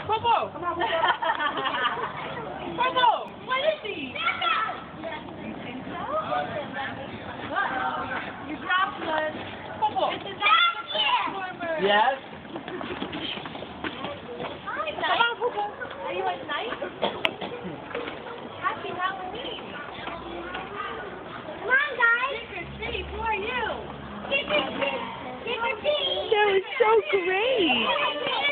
Popo! Come on, Popo! Popo! What is he? You think so? You dropped one. Popo! Yes? Hi, Come on, Popo! Are you like nice? Happy Halloween! Come on, guys. Trick or treat, who are you? Trick or treat. That was so great.